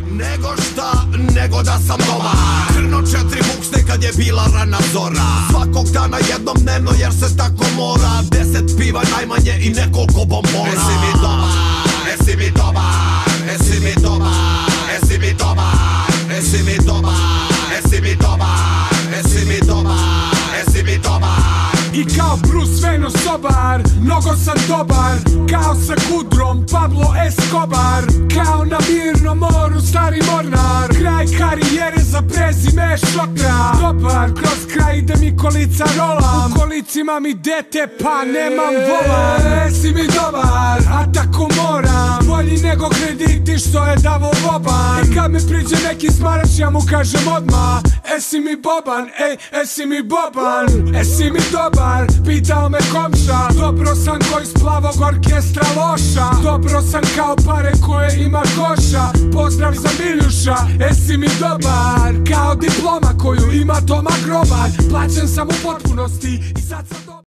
Nego šta, nego da sam dobar. Krno 4 buksne kad je bila rana zora. Svakog dana jednom dnevno jer se tako mora. 10 piva najmanje i nekoliko bombona. Esi mi dobar, esi mi dobar, esi mi dobar, esi mi dobar, esi mi dobar, esi mi dobar, esi mi dobar, esi mi dobar. I kao Bruce Wayne sobar, mnogo sam dobar. Kao sa Kudrom, Pablo Escobar. Kao na mirnom moru, stari mornar. Kraj karijere za prezime šokra. Dobar, kroz kraj ide mi kolica rolam. U kolicima mi dete, pa nemam volan. Esi mi dobar, a tako moram. Bolji nego krediti što je davo Boban. I kad me priđe neki smarač, ja mu kažem odmah: esi mi Boban, ej, esi mi Boban. Esi mi dobar, pitao me komša. Dobro sam ko iz Plavog orkestra loša. Dobro sam kao pare koje ima koša. Pozdrav za Miljuša, esi mi dobar. Kao diploma koju ima Toma Grobar. Plaćen sam u potpunosti i sad sam dobar.